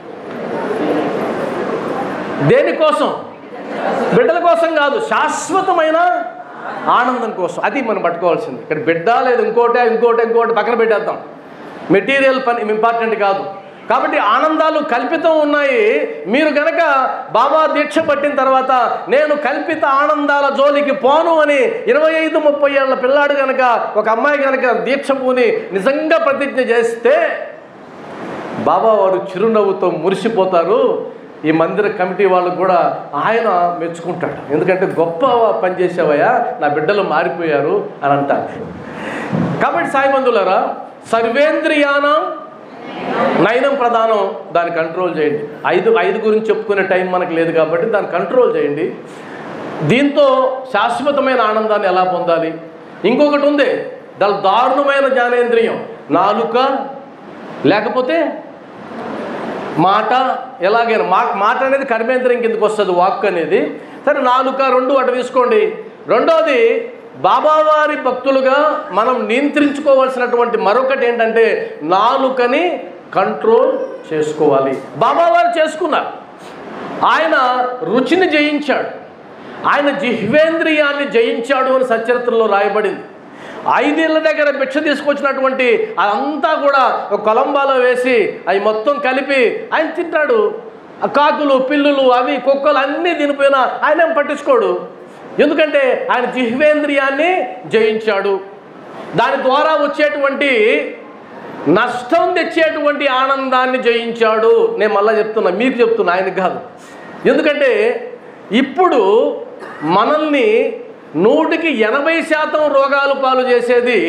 దేనికోసం? బిడ్డల కోసం కాదు, శాశ్వతమైన ఆనందం కోసం. అది మనం పట్టుకోవాల్సింది. ఇక్కడ బిడ్డ లేదు, ఇంకోటే ఇంకోటి ఇంకోటి పక్కన పెట్టేద్దాం. మెటీరియల్ పని ఇంపార్టెంట్ కాదు. కాబట్టి ఆనందాలు కల్పితం ఉన్నాయి. మీరు గనక బాబా దీక్ష పట్టిన తర్వాత నేను కల్పిత ఆనందాల జోలికి పోను అని ఇరవై ఐదు ముప్పై ఏళ్ళ పిల్లాడు కనుక, ఒక అమ్మాయి కనుక దీక్ష పూని నిజంగా ప్రతిజ్ఞ చేస్తే బాబా వారు చిరునవ్వుతో మురిసిపోతారు. ఈ మందిర కమిటీ వాళ్ళు కూడా ఆయన మెచ్చుకుంటాడు. ఎందుకంటే గొప్ప పనిచేసేవయ్యా, నా బిడ్డలు మారిపోయారు అని అంటారు. కాబట్టి సాయి బంధువులారా, సర్వేంద్రియానం నయనం ప్రధానం, దాన్ని కంట్రోల్ చేయండి. ఐదు ఐదు గురించి చెప్పుకునే టైం మనకు లేదు కాబట్టి దాన్ని కంట్రోల్ చేయండి. దీంతో శాశ్వతమైన ఆనందాన్ని ఎలా పొందాలి? ఇంకొకటి ఉంది, దాని దారుణమైన జ్ఞానేంద్రియం నాలుక, లేకపోతే మాట. ఎలాగైనా మా మాట అనేది కర్మేంద్రియం కిందకు వస్తుంది, వాక్ అనేది. సరే, నాలుక రెండు అటు తీసుకోండి. రెండోది, బాబావారి భక్తులుగా మనం నియంత్రించుకోవాల్సినటువంటి మరొకటి ఏంటంటే నాలుకని కంట్రోల్ చేసుకోవాలి. బాబావారు చేసుకున్నారు. ఆయన రుచిని జయించాడు, ఆయన జిహ్వేంద్రియాన్ని జయించాడు అని సచరిత్రలో రాయబడింది. ఐదేళ్ల దగ్గర భిక్ష తీసుకొచ్చినటువంటి అదంతా కూడా ఒక కొలంబాలో వేసి అవి మొత్తం కలిపి ఆయన తింటాడు. కాకులు, పిల్లులు, అవి కుక్కలు అన్నీ తినిపోయినా ఆయన ఏం పట్టించుకోడు. ఎందుకంటే ఆయన జిహ్వేంద్రియాన్ని జయించాడు. దాని ద్వారా వచ్చేటువంటి నష్టం తెచ్చేటువంటి ఆనందాన్ని జయించాడు. నేను మళ్ళీ చెప్తున్నా, మీకు చెప్తున్నా, ఆయనకు కాదు. ఎందుకంటే ఇప్పుడు మనల్ని నూటికి ఎనభై శాతం రోగాలు పాలు చేసేది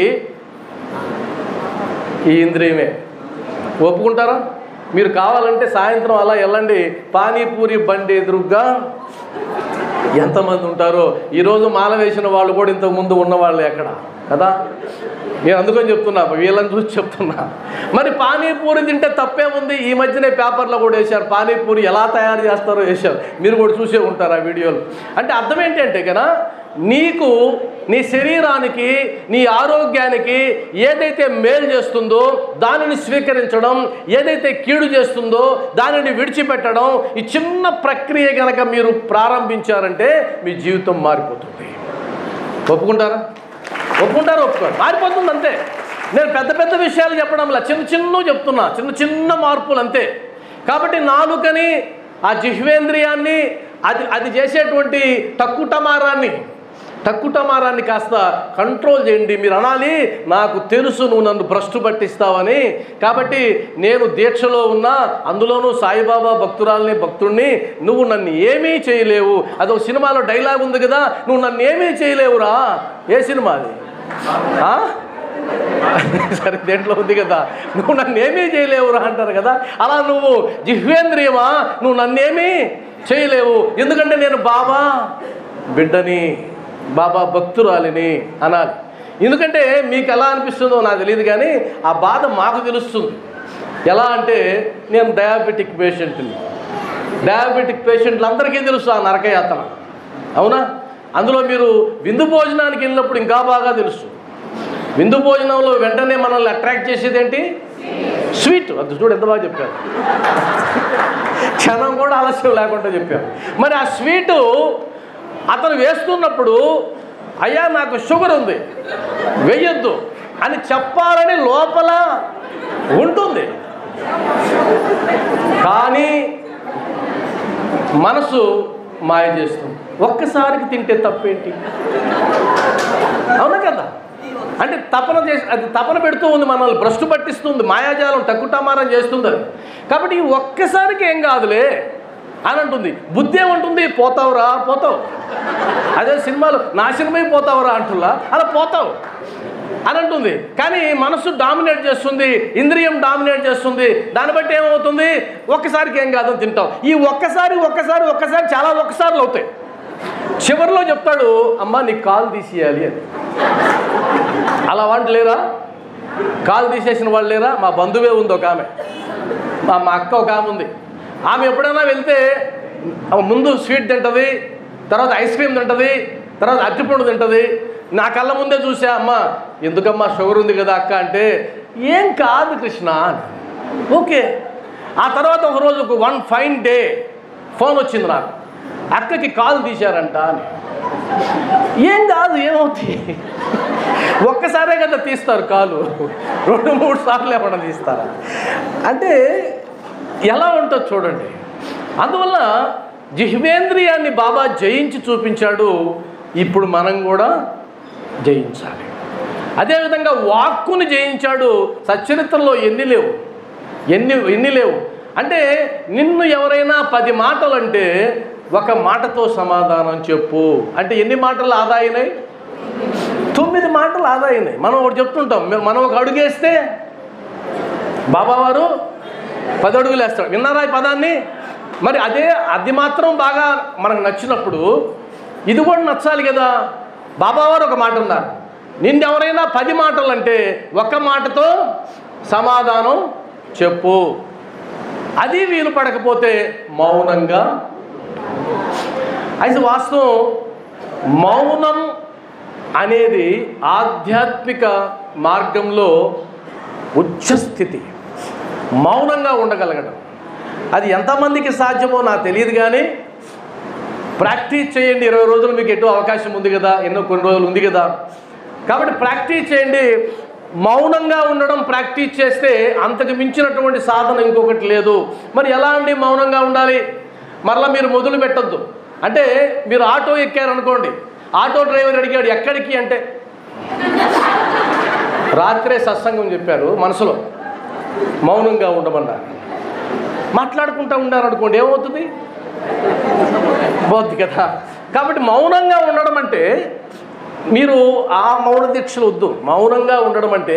ఈ ఇంద్రియమే. ఒప్పుకుంటారా? మీరు కావాలంటే సాయంత్రం అలా వెళ్ళండి, పానీపూరి బండి ఎదురుగ్గా ఎంతమంది ఉంటారో. ఈరోజు మాల వేసిన వాళ్ళు కూడా ఇంతకు ముందు ఉన్నవాళ్ళు ఎక్కడ కదా. నేను అందుకని చెప్తున్నా, వీళ్ళని చూసి చెప్తున్నా. మరి పానీపూరి తింటే తప్పేముంది? ఈ మధ్యనే పేపర్లో కూడా వేశారు, పానీపూరి ఎలా తయారు చేస్తారో వేశారు. మీరు కూడా చూసే ఉంటారు ఆ వీడియోలు. అంటే అర్థం ఏంటంటే కదా, నీకు నీ శరీరానికి, నీ ఆరోగ్యానికి ఏదైతే మేలు చేస్తుందో దానిని స్వీకరించడం, ఏదైతే కీడు చేస్తుందో దానిని విడిచిపెట్టడం, ఈ చిన్న ప్రక్రియ కనుక మీరు ప్రారంభించారంటే మీ జీవితం మారిపోతుంది. ఒప్పుకుంటారా? ఒప్పుకుంటారా? ఒప్పుకోరు. మారిపోతుంది అంతే. నేను పెద్ద పెద్ద విషయాలు చెప్పడంలా, చిన్న చిన్న చెప్తున్నా, చిన్న చిన్న మార్పులు అంతే. కాబట్టి నాలుకని, ఆ జిహ్వేంద్రియాన్ని, అది అది చేసేటువంటి తక్కుటమారాన్ని తక్కుటమారాన్ని కాస్త కంట్రోల్ చేయండి. మీరు అనాలి, నాకు తెలుసు నువ్వు నన్ను భ్రష్టు పట్టిస్తావని, కాబట్టి నేను దీక్షలో ఉన్నా, అందులోనూ సాయిబాబా భక్తురాల్ని, భక్తుడిని, నువ్వు నన్ను ఏమీ చేయలేవు. అదో సినిమాలో డైలాగ్ ఉంది కదా, నువ్వు నన్ను ఏమీ చేయలేవురా. ఏ సినిమా అది? సరే, దేంట్లో ఉంది కదా, నువ్వు నన్ను ఏమీ చేయలేవురా అంటారు కదా. అలా నువ్వు జిహ్వేంద్రియమా, నువ్వు నన్నేమీ చేయలేవు. ఎందుకంటే నేను బాబా బిడ్డని, బాబా భక్తురాలిని అనాలి. ఎందుకంటే మీకు ఎలా అనిపిస్తుందో నాకు తెలియదు, కానీ ఆ బాధ మాకు తెలుస్తుంది. ఎలా అంటే, నేను డయాబెటిక్ పేషెంట్ని. డయాబెటిక్ పేషెంట్లు అందరికీ తెలుసు ఆ నరకయాతన, అవునా? అందులో మీరు విందు భోజనానికి వెళ్ళినప్పుడు ఇంకా బాగా తెలుసు. విందు భోజనంలో వెంటనే మనల్ని అట్రాక్ట్ చేసేది ఏంటి? స్వీట్. అది చూడు ఎంత బాగా చెప్పారు, క్షణం కూడా ఆలస్యం లేకుండా చెప్పారు. మరి ఆ స్వీటు అతను వేస్తున్నప్పుడు అయ్యా నాకు షుగర్ ఉంది వెయ్యొద్దు అని చెప్పాలని లోపల ఉంటుంది, కానీ మనసు మాయ చేస్తుంది. ఒక్కసారికి తింటే తప్పేంటి? అవునా కదా? అంటే తపన చేసి అది తపన పెడుతూ ఉంది, మనల్ని భ్రష్టు పట్టిస్తుంది, మాయాజాలం టక్కుటమారం చేస్తుంది అది. కాబట్టి ఈ ఒక్కసారికి ఏం కాదులే అని అంటుంది. బుద్ధి ఏమంటుంది? పోతావురా పోతావు. అదే సినిమాలు నాశనమై పోతావురా అంటుల్లా, అలా పోతావు అని అంటుంది. కానీ మనసు డామినేట్ చేస్తుంది, ఇంద్రియం డామినేట్ చేస్తుంది. దాన్ని బట్టి ఏమవుతుంది? ఒక్కసారికి ఏం కాదని తింటావు. ఈ ఒక్కసారి ఒక్కసారి ఒక్కసారి చాలా ఒక్కసార్లు అవుతాయి. చివరిలో చెప్తాడు, అమ్మ నీకు కాలు తీసేయాలి అని. అలా వాళ్ళు లేరా? కాలు తీసేసిన వాళ్ళు లేరా? మా బంధువే ఉంది ఒక ఆమె, మా మా అక్క ఒక ఆమె ఉంది. ఆమె ఎప్పుడైనా వెళ్తే ముందు స్వీట్ తింటుంది, తర్వాత ఐస్ క్రీమ్ తింటుంది, తర్వాత అరటిపండు తింటుంది. నా కళ్ళ ముందే చూసా, అమ్మ ఎందుకమ్మా షుగర్ ఉంది కదా అక్క అంటే, ఏం కాదు కృష్ణ. ఓకే. ఆ తర్వాత ఒకరోజు ఒక వన్ ఫైన్ డే ఫోన్ వచ్చింది నాకు, అక్కకి కాలు తీశారంట అని. ఏం కాదు, ఏమవుతుంది? ఒక్కసారే కదా తీస్తారు కాలు, రెండు మూడు సార్లు ఎప్పుడైనా తీస్తారా? అంటే ఎలా ఉంటుందో చూడండి. అందువల్ల జిహ్వేంద్రియాన్ని బాబా జయించి చూపించాడు. ఇప్పుడు మనం కూడా జయించాలి. అదేవిధంగా వాక్కుని జయించాడు. సచ్చరిత్రలో ఎన్ని లేవు, ఎన్ని ఎన్ని లేవు అంటే నిన్ను ఎవరైనా పది మాటలు అంటే ఒక మాటతో సమాధానం చెప్పు అంటే ఎన్ని మాటలు ఆదా అయినాయి? తొమ్మిది మాటలు ఆదా అయినాయి. మనం ఒకటి చెప్తుంటాం, మనం ఒక అడుగేస్తే బాబావారు పది అడుగులు వేస్తాడు. విన్నారా ఈ పదాన్ని? మరి అదే అది మాత్రం బాగా మనకు నచ్చినప్పుడు ఇది కూడా నచ్చాలి కదా. బాబావారు ఒక మాట ఉన్నారు, నిన్నెవరైనా పది మాటలు అంటే ఒక్క మాటతో సమాధానం చెప్పు. అది వీలు పడకపోతే మౌనంగా. అయితే వాస్తవం మౌనం అనేది ఆధ్యాత్మిక మార్గంలో ఉచ్చస్థితి. మౌనంగా ఉండగలగడం అది ఎంతమందికి సాధ్యమో నాకు తెలియదు, కానీ ప్రాక్టీస్ చేయండి. ఇరవై రోజులు మీకు ఎన్నో అవకాశం ఉంది కదా, ఎన్నో కొన్ని రోజులు ఉంది కదా, కాబట్టి ప్రాక్టీస్ చేయండి. మౌనంగా ఉండడం ప్రాక్టీస్ చేస్తే అంతకు మించినటువంటి సాధన ఇంకొకటి లేదు. మరి ఎలా అండి మౌనంగా ఉండాలి? మరలా మీరు మొదలు పెట్టద్దు. అంటే మీరు ఆటో ఎక్కారనుకోండి, ఆటో డ్రైవర్ అడిగాడు ఎక్కడికి అంటే, రాత్రే సత్సంగం చెప్పారు, మనసులో మౌనంగా ఉండమన్నారు. మాట్లాడుకుంటూ ఉండారనుకోండి, ఏమవుతుంది? పోద్ది కదా. కాబట్టి మౌనంగా ఉండడం అంటే మీరు ఆ మౌన దీక్షలు వద్దు. మౌనంగా ఉండడం అంటే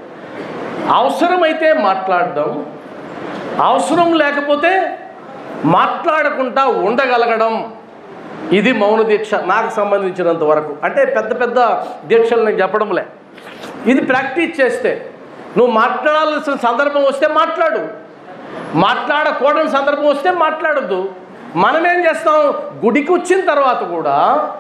అవసరమైతే మాట్లాడడం, అవసరం లేకపోతే మాట్లాడకుండా ఉండగలగడం. ఇది మౌన దీక్ష నాకు సంబంధించినంత వరకు. అంటే పెద్ద పెద్ద దీక్షలు నేను చెప్పడంలే. ఇది ప్రాక్టీస్ చేస్తే నువ్వు మాట్లాడాల్సిన సందర్భం వస్తే మాట్లాడు, మాట్లాడకూడని సందర్భం వస్తే మాట్లాడద్దు. మనం ఏం చేస్తాం? గుడికి వచ్చిన తర్వాత కూడా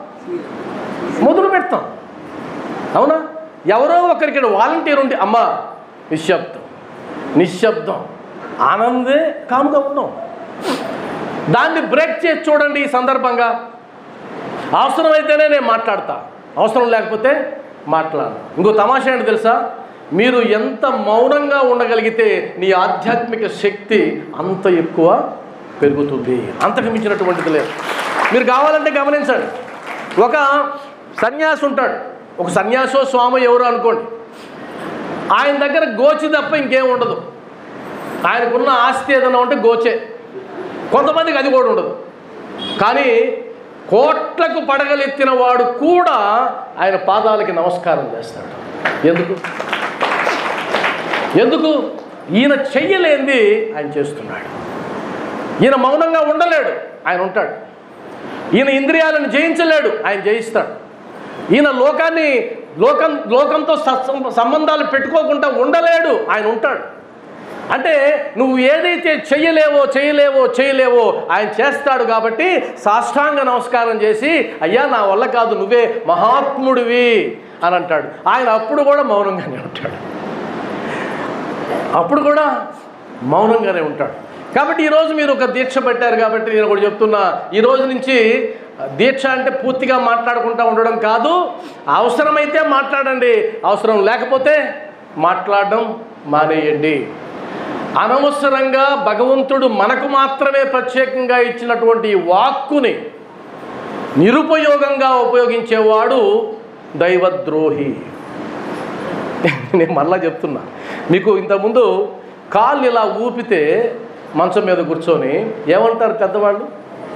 మొదలు పెడతాం. అవునా? ఎవరో ఒకరికి వాలంటీర్ ఉండి అమ్మ నిశ్శబ్దం నిశ్శబ్దం ఆనందే కాముగా ఉన్నాం. దాన్ని బ్రేక్ చేసి చూడండి. ఈ సందర్భంగా అవసరమైతేనే నేను మాట్లాడతా, అవసరం లేకపోతే మాట్లాడను. ఇంకో తమాషా ఏంటి తెలుసా? మీరు ఎంత మౌనంగా ఉండగలిగితే నీ ఆధ్యాత్మిక శక్తి అంత ఎక్కువ పెరుగుతుంది. అంతకు మించినటువంటిది లేదు. మీరు కావాలంటే గమనించండి. ఒక సన్యాసి ఉంటాడు, ఒక సన్యాసో స్వామి ఎవరు అనుకోండి. ఆయన దగ్గర గోచి తప్ప ఇంకేం ఉండదు. ఆయనకున్న ఆస్తి ఏదైనా ఉంటే గోచే. కొంతమందికి అది కూడా ఉండదు. కానీ కోట్లకు పడగలెత్తిన వాడు కూడా ఆయన పాదాలకి నమస్కారం చేస్తాడు. ఎందుకు? ఎందుకు? ఈయన చెయ్యలేంది ఆయన చేస్తున్నాడు. ఈయన మౌనంగా ఉండలేడు, ఆయన ఉంటాడు. ఈయన ఇంద్రియాలను జయించలేడు, ఆయన జయిస్తాడు. ఈయన లోకాన్ని లోకం లోకంతో సంబంధాలు పెట్టుకోకుండా ఉండలేడు, ఆయన ఉంటాడు. అంటే నువ్వు ఏదైతే చెయ్యలేవో చేయలేవో చేయలేవో ఆయన చేస్తాడు. కాబట్టి సాష్టాంగ నమస్కారం చేసి అయ్యా నా వల్ల కాదు, నువ్వే మహాత్ముడివి అని అంటాడు. ఆయన అప్పుడు కూడా మౌనంగానే ఉంటాడు, అప్పుడు కూడా మౌనంగానే ఉంటాడు. కాబట్టి ఈరోజు మీరు ఒక దీక్ష పెట్టారు కాబట్టి నేను ఒకటి చెప్తున్నా. ఈరోజు నుంచి దీక్ష అంటే పూర్తిగా మాట్లాడుకుంటూ ఉండడం కాదు. అవసరమైతే మాట్లాడండి, అవసరం లేకపోతే మాట్లాడడం మానేయండి. అనవసరంగా భగవంతుడు మనకు మాత్రమే ప్రత్యేకంగా ఇచ్చినటువంటి వాక్కుని నిరుపయోగంగా ఉపయోగించేవాడు దైవద్రోహి. నేను మళ్ళా చెప్తున్నా, మీకు ఇంతకుముందు కాళ్ళు ఇలా ఊపితే మంచం మీద కూర్చొని ఏమంటారు పెద్దవాళ్ళు?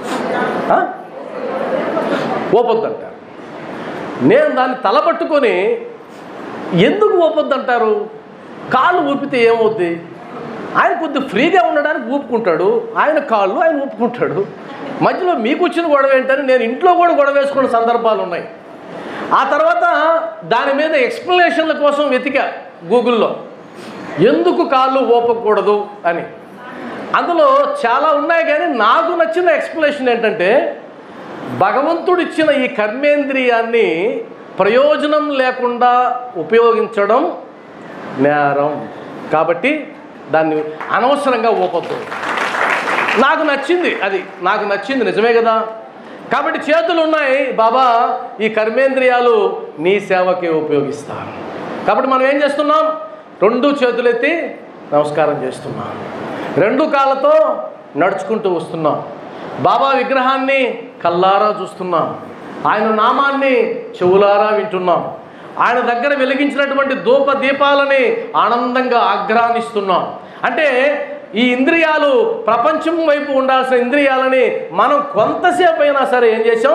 ఓపొద్దంటారు. నేను దాన్ని తలపట్టుకొని ఎందుకు ఓపొద్దంటారు? కాళ్ళు ఊపితే ఏమవుద్ది? ఆయన కొద్ది ఫ్రీగా ఉండడానికి ఊపుకుంటాడు, ఆయన కాళ్ళు ఆయన ఊపుకుంటాడు. మధ్యలో మీకు వచ్చిన గొడవ ఏంటని నేను ఇంట్లో కూడా గొడవ వేసుకున్న సందర్భాలు ఉన్నాయి. ఆ తర్వాత దాని మీద ఎక్స్ప్లెనేషన్ల కోసం వెతికా గూగుల్లో, ఎందుకు కాళ్ళు ఊపకూడదు అని. అందులో చాలా ఉన్నాయి, కానీ నాకు నచ్చిన ఎక్స్ప్లెనేషన్ ఏంటంటే, భగవంతుడిచ్చిన ఈ కర్మేంద్రియాన్ని ప్రయోజనం లేకుండా ఉపయోగించడం నేరం, కాబట్టి దాన్ని అనవసరంగా ఊపొద్దు. నాకు నచ్చింది అది, నాకు నచ్చింది నిజమే కదా. కాబట్టి చేతులు ఉన్నాయి బాబా, ఈ కర్మేంద్రియాలు నీ సేవకే ఉపయోగిస్తాను. కాబట్టి మనం ఏం చేస్తున్నాం? రెండు చేతులెత్తి నమస్కారం చేస్తున్నాం, రెండు కాళ్ళతో నడుచుకుంటూ వస్తున్నాం, బాబా విగ్రహాన్ని కల్లారా చూస్తున్నాం, ఆయన నామాన్ని చెవులారా వింటున్నాం, ఆయన దగ్గర వెలిగించినటువంటి ధూప దీపాలని ఆనందంగా ఆగ్రహిస్తున్నాం. అంటే ఈ ఇంద్రియాలు ప్రపంచం వైపు ఉండాల్సిన ఇంద్రియాలని మనం కొంతసేపు అయినా సరే ఏం చేసాం?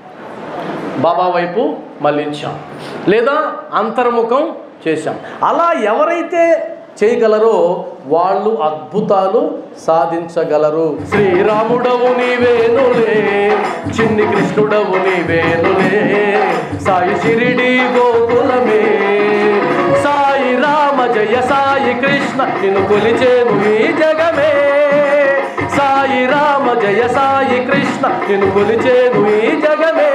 బాబా వైపు మళ్ళించాం, లేదా అంతర్ముఖం చేశాం. అలా ఎవరైతే చేయగలరో వాళ్ళు అద్భుతాలు సాధించగలరు. శ్రీరాముడవు నీవేనులే, చిన్ని కృష్ణుడవు నీవేనులే, సాయి షిరిడి గోకులమే, సాయి రామ జయ సాయి కృష్ణ నిన్ను కొలిచేను ఈ జగమే, సాయి రామ జయ సాయి కృష్ణ నిన్ను కొలిచేను ఈ జగమే.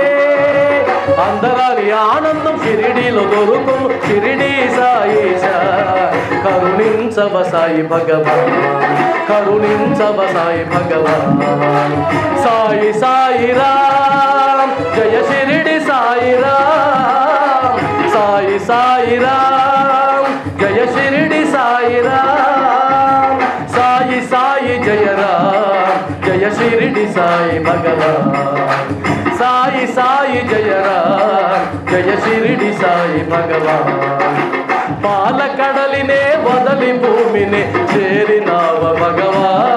అందరాని ఆనందం షిరిడీలో దొరుకును, షిరిడీ సాయిష కరుణించవ సాయి భగవాన్, కరుణించవ సాయి భగవాన్. సాయి సాయి రామ్ జయ షిరిడి సాయి రామ్, సాయి సాయి రామ్ జయ షిరిడి సాయి రామ్, సాయి సాయి జయ రామ్ జయ షిరిడి సాయి భగవాన్, సాయి సాయి జయ రామ్ జయ షిరిడి సాయి భగవాన్. పాలకడలినే వదలి భూమిని చేరినావ భగవాన్.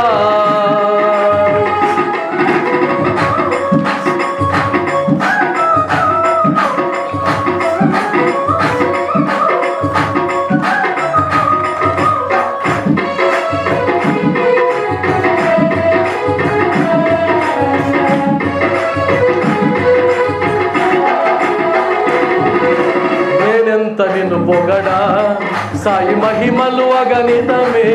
నిన్ను పొగడా సాయి మహిమలు అగణితమే,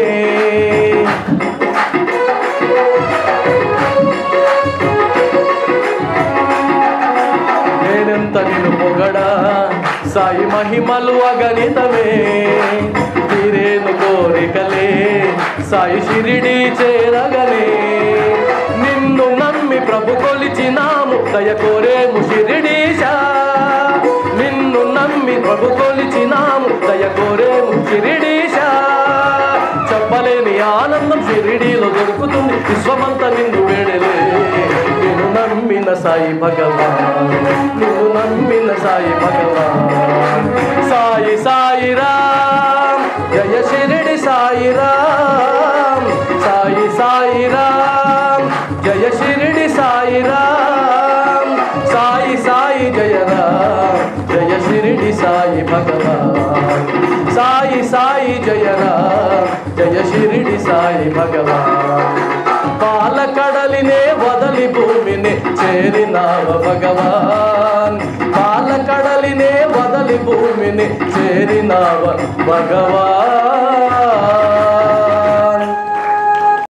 నేనెంత నిన్ను పొగడా సాయి మహిమలు అగణితమే, తీరేను కోరికలే సాయి షిరిడి చేరగలే, నిన్ను నమ్మి ప్రభు కొలిచినాము దయ కోరేము షిరిడీశా, నిన్ను నమ్మి ప్రభు కొలిచినాము దయ కోరేము షిరిడీశా. చెప్పలేని ఆనందం షిరిడీలో దొరుకుతుంది, విశ్వమంతా నిన్ను వేడలే. నిన్ను నమ్మిన సాయి భగవాన్, నిన్ను నమ్మిన సాయి భగవాన్. సాయి సాయి రామ్ జయ షిరిడి సాయి రామ్, సాయి సాయి రామ్ జయ షిరిడి సాయి రామ్, సాయి సాయి జయ రామ్ జయ షిరిడి సాయి భగవాన్, సాయి సాయి జయ రామ్ జయ షిరిడి సాయి భగవాన్. పాలకడలినే వదలి భూమిని చేరినావ భగవాన్, పాలకడలినే వదలి భూమిని చేరినావ భగవాన్.